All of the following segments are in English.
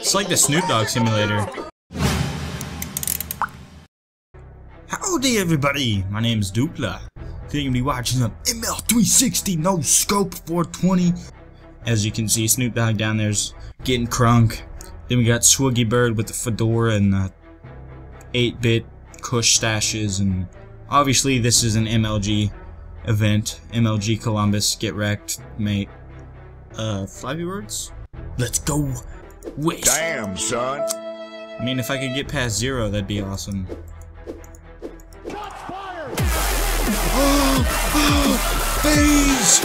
It's like the Snoop Dogg simulator. Howdy everybody, my name is Dupla. Today you're gonna be watching some ML360 No Scope 420. As you can see, Snoop Dogg down there's getting crunk. Then we got Swoogie Bird with the fedora and 8-bit Kush stashes, and obviously this is an MLG event. MLG Columbus, get wrecked, mate. Flappy Birds? Let's go. Wait. Damn, son. I mean, if I could get past 0, that'd be awesome. FaZe!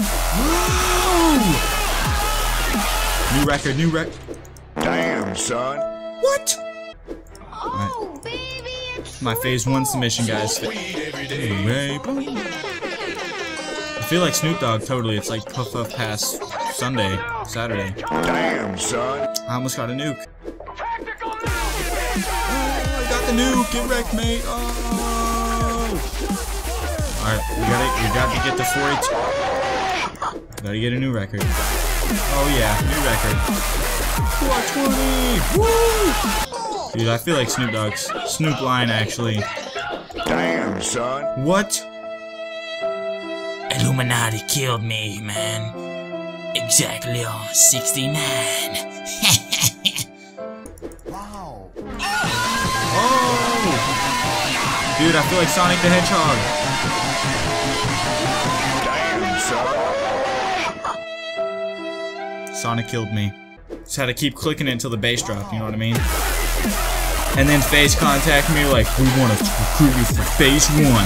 New record, new record. Damn, son. What? Oh, baby, it's My phase 1 submission, guys. I feel like Snoop Dogg, totally. It's like puff up past Sunday, Saturday. Damn, son. I almost got a nuke. Oh, I got the nuke. Get wrecked, mate. Oh. Alright, we got to get the 482. Gotta get a new record. Oh yeah, new record. 420! Woo! Dude, I feel like Snoop Dogg's Snoop Lion actually. Damn, son. What? Illuminati killed me, man. Exactly on 69. Wow. Oh! Dude, I feel like Sonic the Hedgehog. Damn, son. Sonic killed me. Just had to keep clicking it until the bass dropped, you know what I mean? And then FaZe contacted me like, we want to recruit you for phase 1.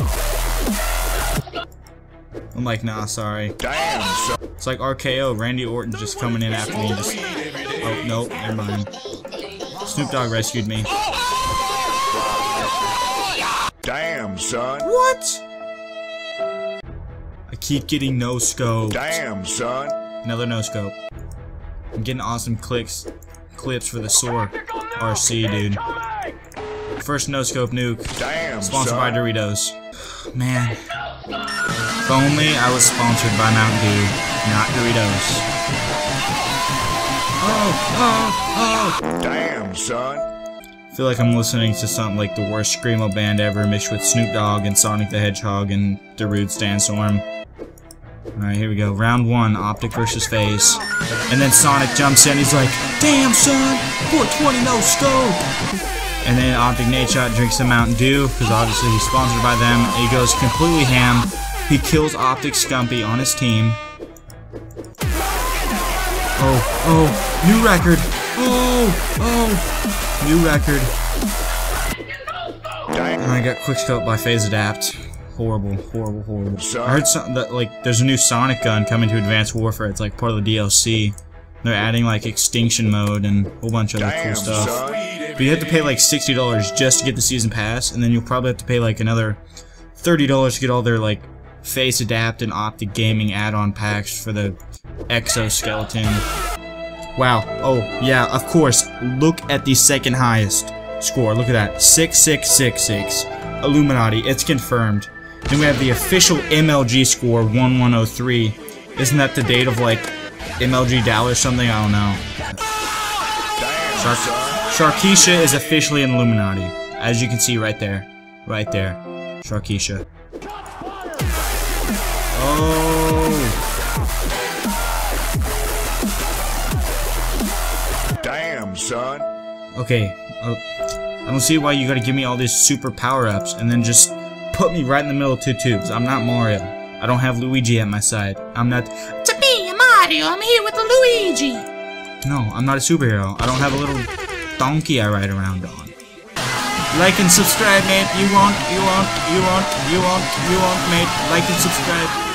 I'm like, nah, sorry. Damn, son. It's like RKO, Randy Orton just coming in after me. Just, oh, nope, never mind. Snoop Dogg rescued me. Damn, son. What? I keep getting no scope. Damn, son. Another no scope. I'm getting awesome clips for the SOAR RC, dude. First no scope nuke. Damn, Sponsored son. by Doritos. Man. If only I was sponsored by Mountain Dew, not Doritos. Oh. Damn, son. I feel like I'm listening to something like the worst Screamo band ever mixed with Snoop Dogg and Sonic the Hedgehog and Darude Sandstorm. Alright, here we go. Round 1, Optic versus FaZe. And then Sonic jumps in, he's like, damn son, 420 no scope! And then Optic Nadeshot drinks some Mountain Dew, because obviously he's sponsored by them. He goes completely ham. He kills Optic Scumpy on his team. Oh, new record! Oh, new record. And I got quickscope by FaZe Adapt. Horrible. I heard that like there's a new Sonic gun coming to Advanced Warfare. It's like part of the DLC. They're adding like extinction mode and a whole bunch of other cool stuff. Son. But you have to pay like $60 just to get the season pass, and then you'll probably have to pay like another $30 to get all their like FaZe Adapt and Optic Gaming add-on packs for the exoskeleton. Wow. Oh yeah, of course. Look at the second highest score. Look at that. 6666. Illuminati. It's confirmed. Then we have the official MLG score, 1103. Isn't that the date of like MLG DAO or something? I don't know. Sharkeisha is officially an Illuminati, as you can see right there. Right there. Sharkeisha. Oh. Damn, son. Okay. I don't see why you gotta give me all these super power-ups and then just put me right in the middle of 2 tubes. I'm not Mario. I don't have Luigi at my side. I'm not... to me, Mario. I'm here with the Luigi. No, I'm not a superhero. I don't have a little donkey I ride around on. Like and subscribe, mate. You want, mate. Like and subscribe.